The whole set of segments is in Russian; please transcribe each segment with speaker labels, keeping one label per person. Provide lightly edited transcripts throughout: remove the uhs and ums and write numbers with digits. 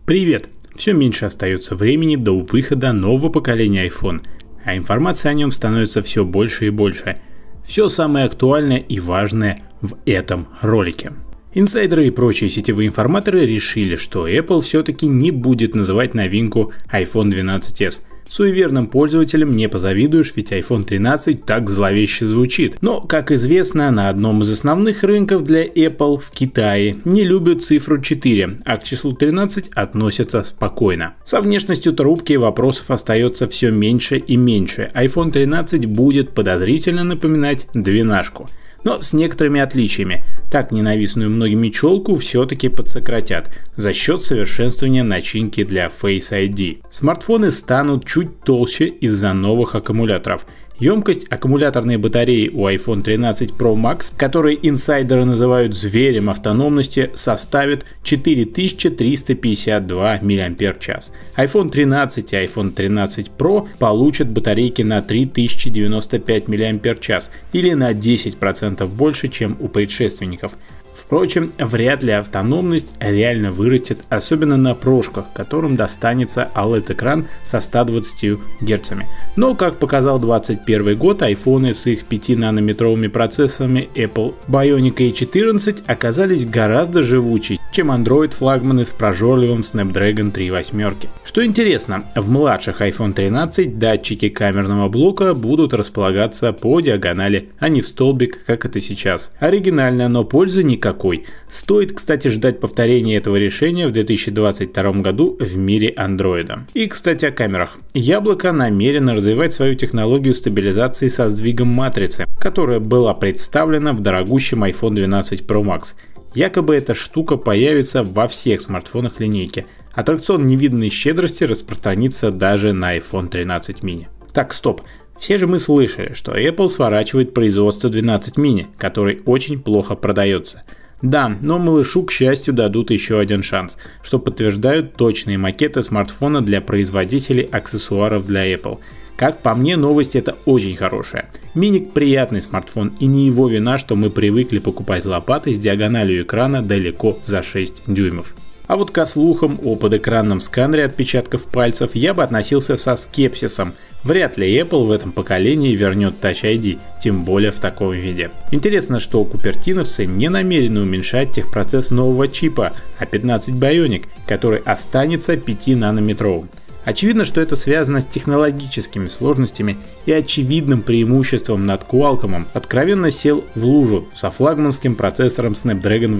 Speaker 1: Привет! Все меньше остается времени до выхода нового поколения iPhone, а информации о нем становится все больше и больше. Все самое актуальное и важное в этом ролике. Инсайдеры и прочие сетевые информаторы решили, что Apple все-таки не будет называть новинку iPhone 12s. Суеверным пользователям не позавидуешь, ведь iPhone 13 так зловеще звучит. Но, как известно, на одном из основных рынков для Apple в Китае не любят цифру 4, а к числу 13 относятся спокойно. Со внешностью трубки вопросов остается все меньше и меньше. iPhone 13 будет подозрительно напоминать двенашку. Но с некоторыми отличиями. Так ненавистную многими челку все-таки подсократят за счет совершенствования начинки для Face ID. Смартфоны станут чуть толще из-за новых аккумуляторов. Емкость аккумуляторной батареи у iPhone 13 Pro Max, который инсайдеры называют зверем автономности, составит 4352 мАч. iPhone 13 и iPhone 13 Pro получат батарейки на 3095 мАч или на 10% больше, чем у предшественников. Впрочем, вряд ли автономность реально вырастет, особенно на прошках, которым достанется OLED-экран со 120 Гц. Но, как показал 2021 год, айфоны с их 5-нанометровыми процессорами Apple Bionic A14 оказались гораздо живучей, чем Android-флагманы с прожорливым Snapdragon 3 восьмерки. Что интересно, в младших iPhone 13 датчики камерного блока будут располагаться по диагонали, а не в столбик, как это сейчас. Оригинально, но пользы никакой. Стоит, кстати, ждать повторения этого решения в 2022 году в мире Android. И, кстати, о камерах. Яблоко намерено развивать свою технологию стабилизации со сдвигом матрицы, которая была представлена в дорогущем iPhone 12 Pro Max. Якобы эта штука появится во всех смартфонах линейки. Аттракцион невиданной щедрости распространится даже на iPhone 13 mini. Так, стоп. Все же мы слышали, что Apple сворачивает производство 12 mini, который очень плохо продается. Да, но малышу, к счастью, дадут еще один шанс, что подтверждают точные макеты смартфона для производителей аксессуаров для Apple. Как по мне, новость это очень хорошая. Мини приятный смартфон, и не его вина, что мы привыкли покупать лопаты с диагональю экрана далеко за 6 дюймов. А вот ко слухам о подэкранном сканере отпечатков пальцев я бы относился со скепсисом. Вряд ли Apple в этом поколении вернет Touch ID, тем более в таком виде. Интересно, что купертиновцы не намерены уменьшать техпроцесс нового чипа A15 Bionic, который останется 5-нанометровым. Очевидно, что это связано с технологическими сложностями и очевидным преимуществом над Qualcomm. Откровенно сел в лужу со флагманским процессором Snapdragon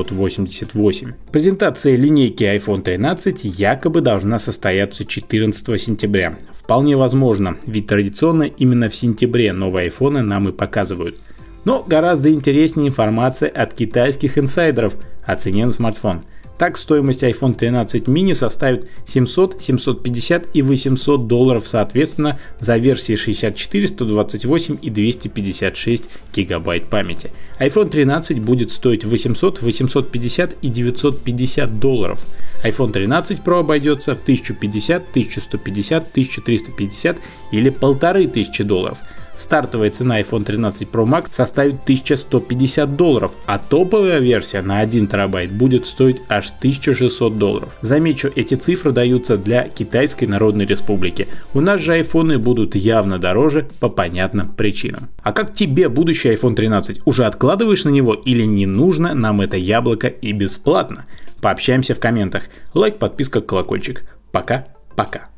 Speaker 1: 888. Презентация линейки iPhone 13 якобы должна состояться 14 сентября. Вполне возможно, ведь традиционно именно в сентябре новые iPhone нам и показывают. Но гораздо интереснее информация от китайских инсайдеров о цене на смартфон. Так, стоимость iPhone 13 mini составит 700, 750 и 800 долларов соответственно за версии 64, 128 и 256 гигабайт памяти. iPhone 13 будет стоить 800, 850 и 950 долларов. iPhone 13 Pro обойдется в 1050, 1150, 1350 или 1500 долларов. Стартовая цена iPhone 13 Pro Max составит 1150 долларов, а топовая версия на 1 терабайт будет стоить аж 1600 долларов. Замечу, эти цифры даются для Китайской Народной Республики. У нас же айфоны будут явно дороже по понятным причинам. А как тебе будущий iPhone 13? Уже откладываешь на него или не нужно нам это яблоко и бесплатно? Пообщаемся в комментах. Лайк, подписка, колокольчик. Пока-пока.